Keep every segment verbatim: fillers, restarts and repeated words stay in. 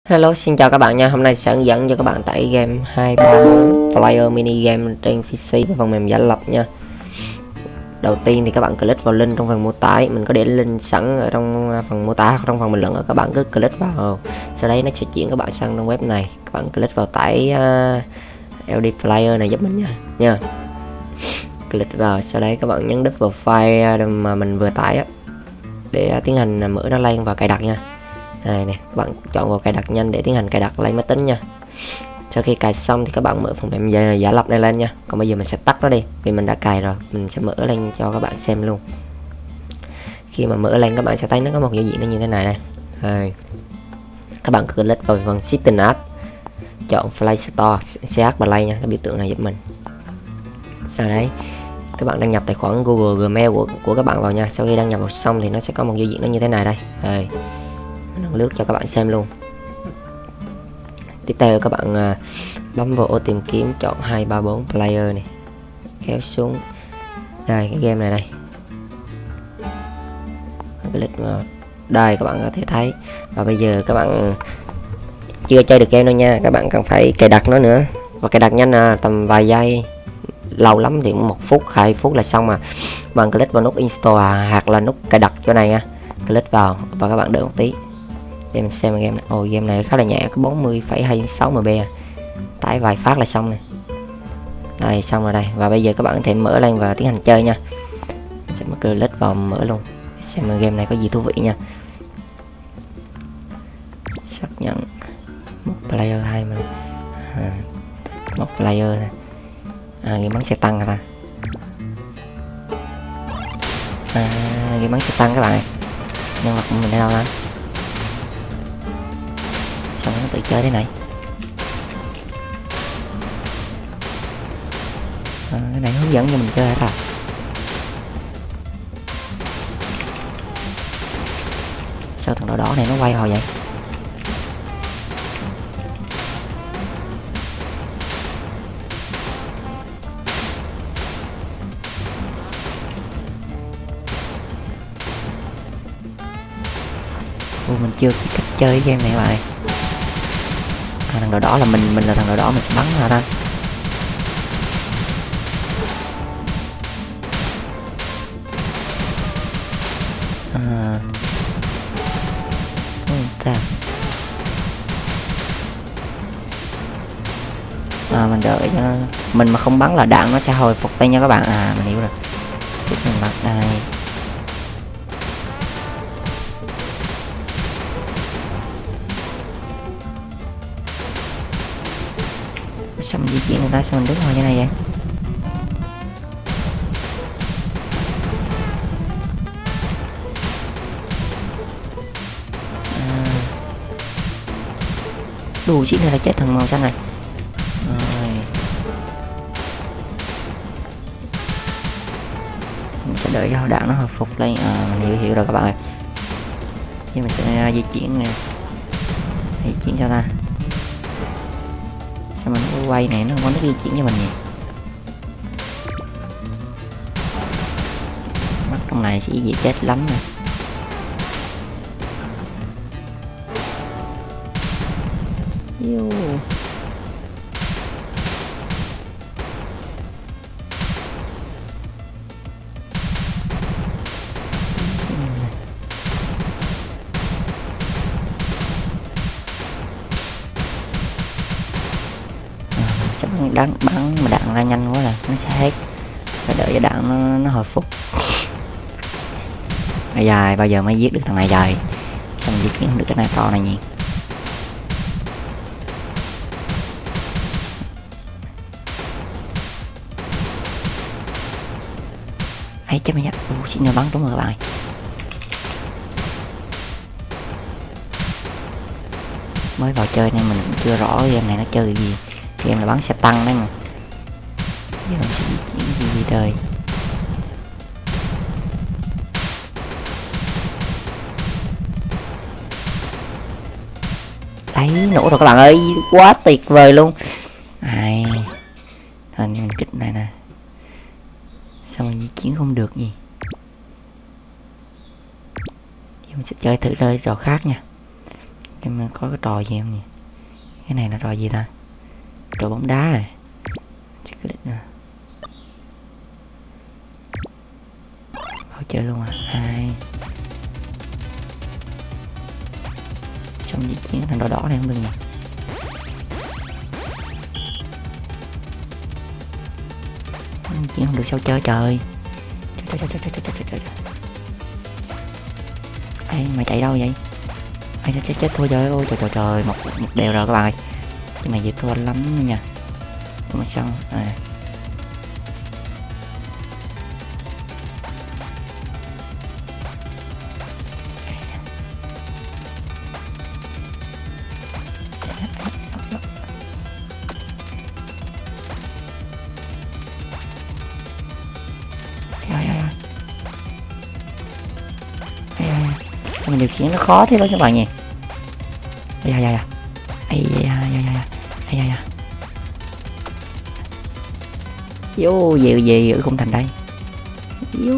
Hello, xin chào các bạn nha. Hôm nay sẽ hướng dẫn cho các bạn tải game hai ba bốn player mini game trên pê xê với phần mềm giả lập nha. Đầu tiên thì các bạn click vào link trong phần mô tả, mình có để link sẵn ở trong phần mô tả hoặc trong phần bình luận, ở các bạn cứ click vào, sau đấy nó sẽ chuyển các bạn sang trong web này. Các bạn click vào tải uh, lờ đê player này giúp mình nha. Nha. Click vào, sau đấy các bạn nhấn đúp vào file mà mình vừa tải á, để tiến hành mở nó lên và cài đặt nha. Đây này, các bạn chọn vào cài đặt nhanh để tiến hành cài đặt lên máy tính nha. Sau khi cài xong thì các bạn mở phần mềm giả, giả lập này lên nha. Còn bây giờ mình sẽ tắt nó đi vì mình đã cài rồi, mình sẽ mở lên cho các bạn xem luôn. Khi mà mở lên các bạn sẽ thấy nó có một giao diện nó như thế này đây. Đây. Các bạn click vào phần System App, chọn Play Store, xê hát Play nha, cái biểu tượng này giúp mình. Sau đấy các bạn đăng nhập tài khoản Google Gmail của của các bạn vào nha. Sau khi đăng nhập vào xong thì nó sẽ có một giao diện nó như thế này đây. Đây. Mình lướt cho các bạn xem luôn. Tiếp theo các bạn uh, bấm vào ô tìm kiếm, chọn hai ba bốn player này, kéo xuống đây cái game này đây, click vào đây các bạn có thể thấy. Và bây giờ các bạn chưa chơi được game đâu nha, các bạn cần phải cài đặt nó nữa, và cài đặt nhanh là tầm vài giây, lâu lắm thì một phút hai phút là xong mà. Bạn click vào nút install hoặc là nút cài đặt chỗ này nha, click vào và các bạn đợi một tí để mình xem game này. Ồ, game này khá là nhẹ, có bốn mươi phẩy hai sáu em bê, tải vài phát là xong này. Đây, xong rồi đây. Và bây giờ các bạn có thể mở lên và tiến hành chơi nha. Sẽ mở click vào mở luôn, xem game này có gì thú vị nha. Xác nhận một player hai mà à, một player này. À, game bắn xe tăng hả ta? À, game bắn xe tăng các bạn. Nhân vật của mình ở đâu đó? Sao nó tự chơi thế này? À, cái này hướng dẫn cho mình chơi hả ta? Sao thằng đỏ đỏ này nó quay hồi vậy? Ồ, mình chưa biết cách chơi cái game này các bạn. À, thằng đỏ đỏ là mình mình là thằng đỏ đỏ mình sẽ bắn hả ta? À, ta. À, mình đợi cho nó... mình mà không bắn là đạn nó sẽ hồi phục tay nha các bạn. À, mình hiểu rồi. Tiếp mình bắn đây. Sao mình di chuyển người ta, sao mình đứng ngồi như này vậy? À, đủ xịn này là chết thằng màu xanh này. Rồi. Mình sẽ đợi cho đạn nó hồi phục lên. À, mình hiểu, hiểu rồi các bạn ơi. Thì mình sẽ di chuyển nè, di chuyển cho ta. Sao mình có quay này nó không có nó di chuyển cho mình nhỉ? Mắt trong này sẽ dễ chết lắm nè. Yêu. Đạn bắn mà đạn ra nhanh quá là nó sẽ hết, phải đợi cho đạn nó, nó hồi phục. Dài bao giờ mới giết được thằng này dài, xong di chuyển được cái này to này nhỉ. Ấy chết mày nhá. Ủa, xin nhờ bắn đúng rồi các bạn. Mới vào chơi nên mình cũng chưa rõ game này nó chơi gì. Game là bắn xe tăng đấy mà. Giờ mình sẽ di chuyển gì đi đời. Đấy, nổ rồi các bạn ơi, quá tuyệt vời luôn. Ai. Hình mình kích này nè. Sao mình di chuyển không được gì. Giờ mình sẽ chơi thử rơi trò khác nha. em có cái trò gì không nhỉ? Cái này là trò gì ta? Trò bóng đá à? Bao chơi luôn à? Hai xong di chuyển thằng đỏ đỏ này không đừng nè. Chiến không được sao chơi trời. Trời trời trời trời trời trời trời trời. Ê, mày chạy đâu vậy? Ai chết chết thua trời ơi trời trời trời một một đều rồi các bạn ơi. Cái này dễ thua lắm nha. Mà xong à. Mình điều khiển nó khó thế đó các bạn nhỉ. Ây da da ây da da da ây da da vô về về ở khung thành đây vô.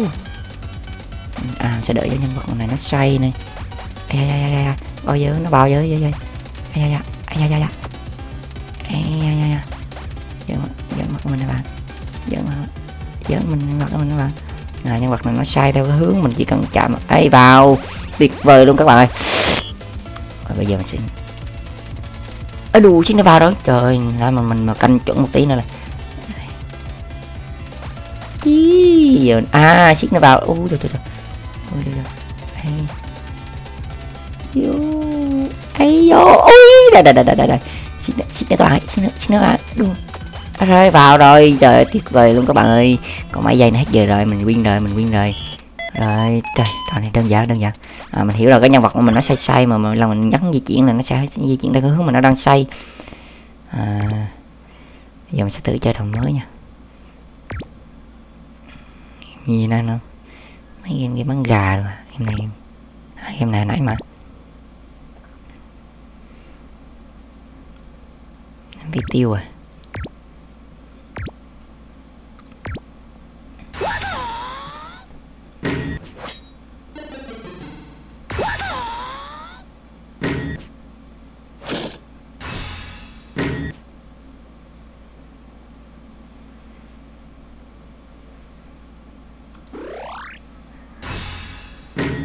À sẽ đợi cho nhân vật này nó say này. Ây da da da da bao giờ nó bao giờ vậy vậy. Ây da da ây da da ây da da da giỡn giỡn mặt mình các bạn. Giỡn giỡn mình mặt mình các bạn. À, nhân vật này nó sai theo cái hướng mình chỉ cần chạm ấy vào tuyệt vời luôn các bạn ơi. Rồi bây giờ mình sẽ ở đù xin nó vào rồi trời lại mà mình mà canh chuẩn một tí nữa là Ý, giờ à xích nó vào. Ôi trời trời trời ôi trời trời vô ấy vô ôi đây đây đây đây đây xích nó lại xích nó xích nó lại luôn rồi vào rồi trời tuyệt vời luôn các bạn ơi. Còn mấy giây nữa hết giờ rồi mình win rồi mình win rồi rồi trời trò này đơn giản đơn giản. À, mình hiểu là cái nhân vật của mình nó say say mà mỗi lần mình nhấn di chuyển là nó sẽ di chuyển theo cái hướng mà nó đang say. À, bây giờ mình sẽ thử chơi trò mới nha. Gì nữa không? Mấy game game bắn gà rồi em này em này nãy mà bị tiêu à.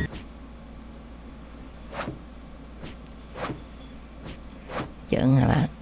Giỡn hả bạn?